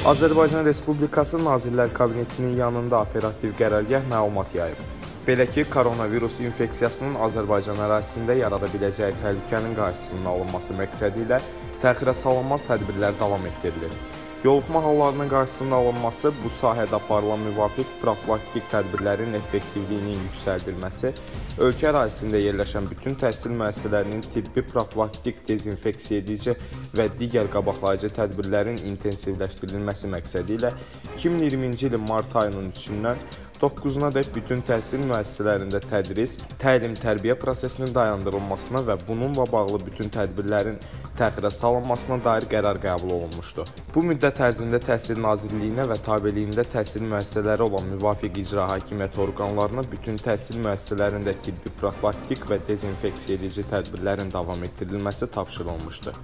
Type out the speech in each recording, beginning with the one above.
Azərbaycan Respublikası Nazirlər Kabinetinin yanında operativ qərargah məlumat yayıb. Belə ki, koronavirus infeksiyasının Azərbaycan ərazisində yarada biləcəyi təhlükənin qarşısının alınması məqsədi ilə təxirə salınmaz tədbirlər davam etdirilir. Yoluxma hallarının qarşısının alınması, bu sahədə aparılan müvafiq profilaktik tədbirlərin effektivliyinin yüksəldilməsi, ölkə ərazisində yerləşən bütün təhsil müəssisələrinin tibbi profilaktik, dezinfeksiya edici və digər qabaqlayıcı tədbirlərin intensivləşdirilməsi məqsədi ilə 2020-ci ilin mart ayının 3-dən 9-nadək bütün təhsil müəssisələrində tədris, təlim-tərbiyə prosesinin dayandırılmasına və bununla bağlı bütün tədbirlərin təxirə salınmasına dair qərar qəbul olunmuşdur. Bu müddət ərzində Təhsil Nazirliyinə və tabeliyində təhsil müəssisələri olan müvafiq icra hakimiyyət orqanlarına bütün təhsil müəssisələrində tibbi profilaktik və dezinfeksiya edici tədbirlərin davam etdirilməsi tapşırılmışdır.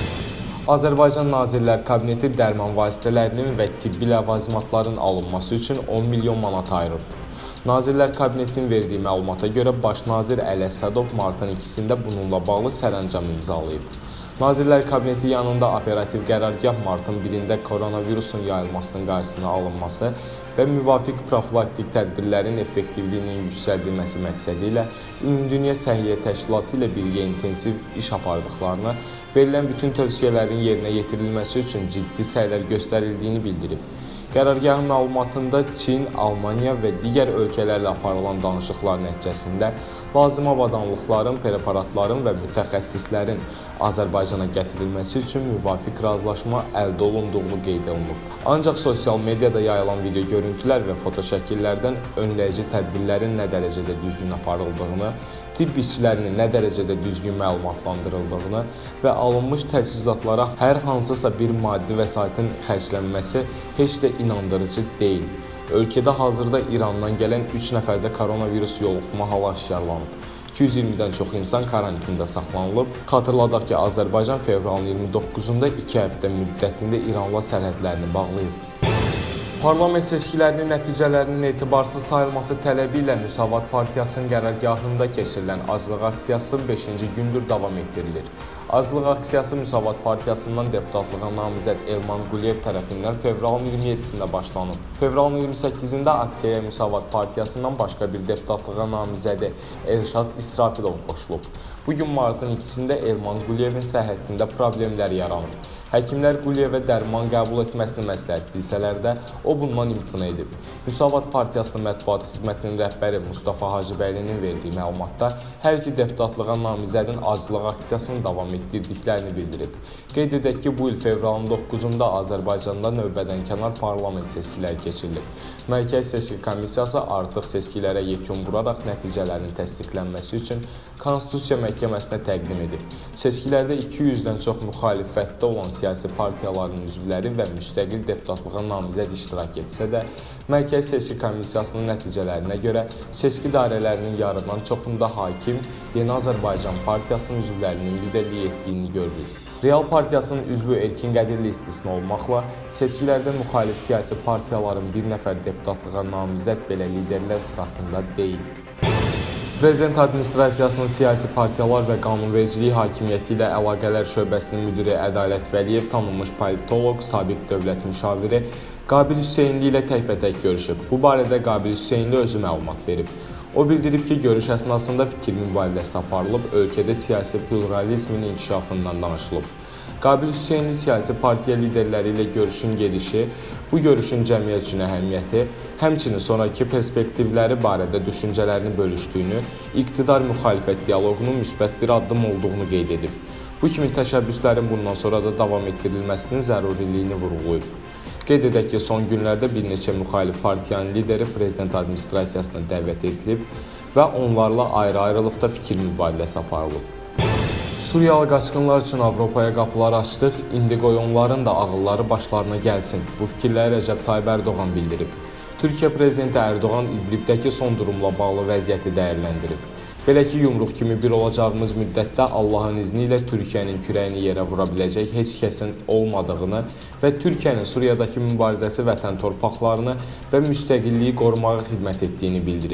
Azərbaycan Nazirlər Kabineti dərman vasitələrinin və tibbi ləvazimatların alınması üçün 10 milyon manat ayırıb. Nazirlər Kabinetinin verdiyi məlumata görə Baş nazir Əli Əsədov martın 2-də bununla bağlı sərəncam imzalayıb. Nazirlər Kabineti yanında operativ qərargah martın 1-də koronavirusun yayılmasının qarşısının alınması və müvafiq profilaktik tədbirlərin effektivliyinin yüksəldilməsi məqsədi ilə Ümumdünya Səhiyyə Təşkilatı ilə birgə intensiv iş apardıqlarını, verilən bütün tövsiyələrin yerinə yetirilməsi üçün ciddi səylər göstərildiyini bildirib. Qərargahın məlumatında Çin, Almaniya və digər ölkələrlə aparılan danışıqlar nəticəsində lazım avadanlıqların, preparatların və mütəxəssislərin Azərbaycana gətirilməsi üçün müvafiq razılaşma əldə olunduğunu qeyd olunub. Ancaq sosial mediada yayılan video görüntülər və fotoşəkillərdən önləyici tədbirlərin nə dərəcədə düzgün aparıldığını, tibb işçilərinin nə dərəcədə düzgün məlumatlandırıldığını və alınmış təchizatlara hər hansısa bir maddi vəsaitin xərclənməsi heç də inandırıcı deyil. Ölkədə hazırda İrandan gələn 3 nəfərdə koronavirus yoluxma halı aşkarlanıb. 220-dən çox insan karantində saxlanılıb. Xatırladaq ki, Azərbaycan fevralın 29-da 2 həftə müddətində İranla sərhədlərini bağlayıb. Parlament seçkilərinin nəticələrinin etibarsız sayılması tələbi ilə Müsavat Partiyasının qərargahında keçirilən aclıq aksiyası 5-ci gündür davam etdirilir. Aclıq aksiyası Müsavat Partiyasından deputatlığa namizəd Elman Quliyev tərəfindən fevralın 27-sində başlanıb. Fevralın 28-də aksiyaya Müsavat Partiyasından başqa bir deputatlığa namizədi Elşad İsrafilov qoşulub. Bugün martın 2-də Elman Quliyevin səhhətində problemlər yaranıb. Həkimlər Quliyevə dərman qəbul etməsini məsləhət bilsələr də, o bundan imtina edib. Müsavat Partiyasının mətbuat xidmətinin rəhbəri Mustafa Hacıbəylinin verdiyi məlumatda hər iki deputatlığa namizədin aclıq aksiyasını davam etdirdiklərini bildirib. Qeyd edək ki, bu il fevralın 9-da Azərbaycanda növbədənkənar parlament seçkiləri keçirilib. Mərkəzi Seçki Komissiyası artıq seçkilərə yekun vuraraq nəticələrin təsdiqlənməsi üçün Konstitusiya Məhkəməsinə təqdim edib. Seçkilərdə 200-dən çox müxalifətdə olan siyasi partiyaların üzvləri və müstəqil deputatlığa namizəd iştirak etsə də, Mərkəzi Seçki Komissiyasının nəticələrinə görə seçki dairələrinin yarıdan çoxunda hakim Yeni Azərbaycan Partiyasının üzvlərinin liderlik etdiyini görülür. Real Partiyasının üzvü Erkin Qədirli istisna olmaqla, seçkilərdə müxalif siyasi partiyaların bir nəfər deputatlığa namizəd belə liderlər sırasında deyil. Prezident Administrasiyasının siyasi partiyalar və qanunvericilik hakimiyyəti ilə əlaqələr şöbəsinin müdiri Ədalət Vəliyev tanınmış politoloq, sabiq dövlət müşaviri Qabil Hüseynli ilə təkbətək görüşüb. Bu barədə Qabil Hüseynli özü məlumat verib. O bildirib ki, görüş əsnasında fikir mübadiləsi aparılıb, ölkədə siyasi pluralizmin inkişafından danışılıb. Qabil Hüseynli siyasi partiya liderləri ilə görüşün gedişi, bu görüşün cəmiyyət üçün əhəmiyyəti, həmçinin sonraki perspektivləri barədə düşüncələrini bölüşdüyünü, iqtidar-müxalifət dialoqunun müsbət bir addım olduğunu qeyd edib. Bu kimi təşəbbüslərin bundan sonra da davam etdirilməsinin zəruriliyini vurğulayıb. Qeyd edək ki, son günlərdə bir neçə müxalif partiyanın lideri Prezident Administrasiyasına dəvət edilib və onlarla ayrı-ayrılıqda fikir mübadiləsi aparılıb. Suriyalı qaçqınlar üçün Avropaya qapılar açdıq, indi qoy onların da ağılları başlarına gəlsin. Bu fikirləri Rəcəb Tayyib Ərdoğan bildirib. Türkiyə Prezidenti Ərdoğan İdlibdəki son durumla bağlı vəziyyəti dəyərləndirib. Belə ki, yumruq kimi bir olacağımız müddətdə Allahın izni ilə Türkiyənin kürəyini yerə vura biləcək heç kəsin olmadığını və Türkiyənin Suriyadakı mübarizəsi vətən torpaqlarını və müstəqilliyi qorumağa xidmət etdiyini bildirib.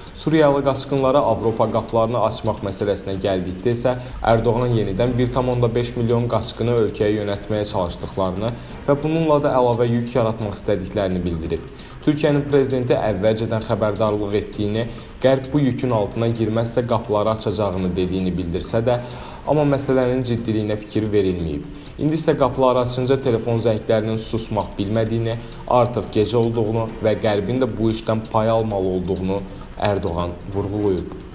Suriyalı qaçqınlara Avropa qapılarını açmaq məsələsinə gəldikdə isə Ərdoğan yenidən 1,5 milyon qaçqını ölkəyə yönəltməyə çalışdıqlarını və bununla da əlavə yük yaratmaq istədiklərini bildirib. Türkiyənin prezidenti əvvəlcədən xəbərdarlıq etdiyini, Qərb bu yükün altına girməzsə qapıları açacağını dediyini bildirsə də, amma məsələnin ciddiliyinə fikir verilməyib. İndi isə qapıları açınca telefon zənglərinin susmaq bilmədiyini, artıq gecə olduğunu və Qərbin də bu işdən pay almalı olduğunu Ərdoğan vurğulayıb.